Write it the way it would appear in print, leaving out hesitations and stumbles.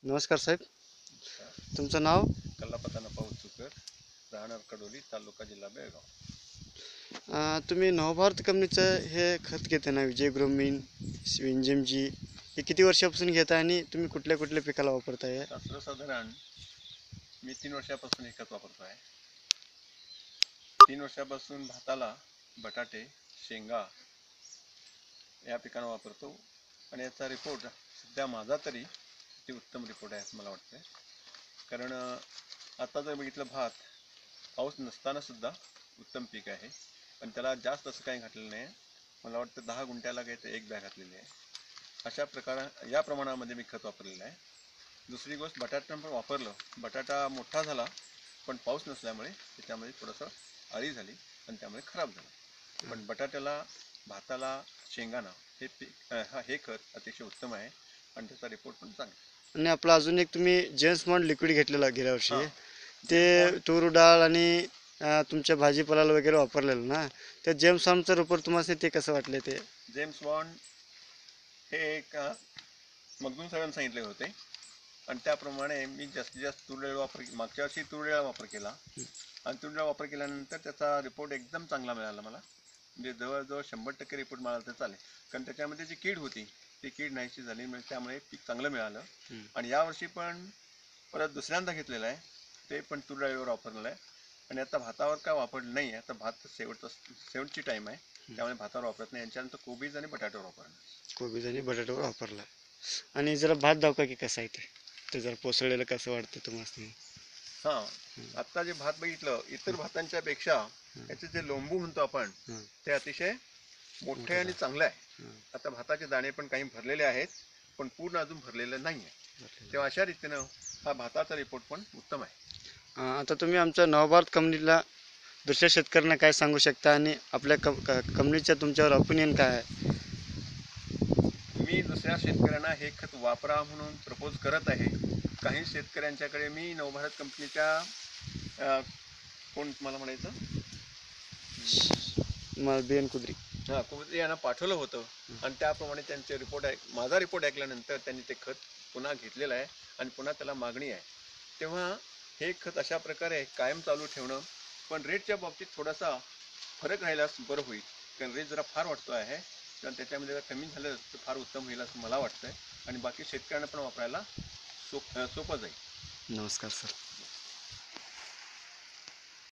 नमस्कार साहेब. नमस्कार. तुमचं नाव? कल्लापता नफा उत्सुकर, राहणार कडोली, तालुका जिल्हा बेळगाव. तुम्ही नवभारत कंपनीचं हे खत घेता ना, विजय ग्रोमीन, विंजम जी, हे किती वर्षापासून घेता आणि तुम्ही कुठल्या कुठल्या पिकाला वापरताय? सर्वसाधारण मी 3 वर्षापासून हे खत वापरतो आहे. 3 वर्षापासून भाताला, बटाटे, शेंगा या पिकांना वापरतो आणि याचा रिपोर्ट सध्या माझा तरी अति उत्तम रिपोर्ट आहे असं मला वाटतं. कारण आता जर बघितलं भात पाऊस नसताना सुद्धा उत्तम पीक आहे. पण त्याला जास्त असं काही घातलेलं नाही. मला वाटतं 10 गुंठ्याला काही तर 1 बॅग घातलेली आहे. अशा या प्रमाणामध्ये मी खत वापरलेलं आहे. दुसरी गोष्ट, बटाटा पण वापरलं. बटाटा मोठा झाला पण पाऊस नसल्यामुळे त्याच्यामध्ये थोडंसं अळी झाली आणि त्यामुळे खराब झाला. पण बटाट्याला, भाताला, शेंगांना हे पीक हे खत अतिशय उत्तम आहे आणि त्याचा रिपोर्ट पण चांगला आहे. आणि आपला अजून एक तुम्ही जेम्स बॉन्ड लिक्विड घेतलेला गेल्या वर्षी, हां, ते जेम्स बॉन्ड. तूर डाळ आणि तुमच्या भाजीपाल्याला वगैरे वापरलेलं ना, त्या जेम्स बॉन्डचं रिपोर्ट तुम्हाला ते कसं वाटले ते? जेम्स बॉन्ड हे एक मगदूम साहेबांनी सांगितले होते आणि त्याप्रमाणे मी जास्तीत जास्त तूर वापर मागच्या वर्षी तूर वापर केला आणि तूर वापर केल्यानंतर त्याचा रिपोर्ट एकदम चांगला मिळाला मला. म्हणजे जवळजवळ 100% रिपोर्ट मिळाला तर चालेल. कारण त्याच्यामध्ये जी कीड होती ती कीड नाहीशी झाली, म्हणजे त्यामुळे पीक चांगलं मिळालं. आणि यावर्षी पण परत दुसऱ्यांदा घेतलेलं आहे, ते पण तूर डाळीवर वापरलेलं आहे. आणि आता भातावर काय वापरलं नाही आहे. आता भात शेवटची टाईम आहे, त्यामुळे भातावर वापरत नाही. यांच्यानंतर कोबीज आणि बटाट्यावर वापरणार. कोबीज आणि बटाट्यावर वापरला. आणि जरा भात दाखवा की कसं आहे ते जरा पोसळलेलं कसं वाटतं तुम्हाला? हां, आत्ता जे भात बघितलं, इतर भातांच्या पेक्षा याचे जे लोंबू म्हणतो आपण, ते अतिशय मोठे आणि चांगले आहे. आता भाताचे दाणे पण काही भरलेले आहेत, पण पूर्ण अजून भरलेलं नाही आहे. तेव्हा अशा रीतीनं हा भाताचा रिपोर्ट पण उत्तम आहे. आता तुम्ही आमच्या नवभारत कंपनीला दुसऱ्या शेतकऱ्यांना काय सांगू शकता आणि आपल्या कंपनीच्या तुमच्यावर ओपिनियन काय आहे? मी दुसऱ्या शेतकऱ्यांना हे खत वापरा म्हणून प्रपोज करत आहे. काही शेतकऱ्यांच्याकडे मी नवभारत कंपनीच्या कोण मला म्हणायचं, बिएन कुद्री. हां, कुत्री यांना पाठवलं होतं आणि त्याप्रमाणे त्यांचे माझा रिपोर्ट ऐकल्यानंतर त्यांनी ते खत पुन्हा घेतलेलं आहे आणि पुन्हा त्याला मागणी आहे. तेव्हा हे खत अशा प्रकारे कायम चालू ठेवणं, पण रेटच्या बाबतीत थोडासा फरक राहिल्यास बरं होईल. कारण रेट जरा फार वाटतो आहे, कारण त्याच्यामध्ये जर कमी झालं तर फार उत्तम होईल असं मला वाटतं आहे आणि बाकी शेतकऱ्यांना पण वापरायला सोपं जाईल. नमस्कार सर.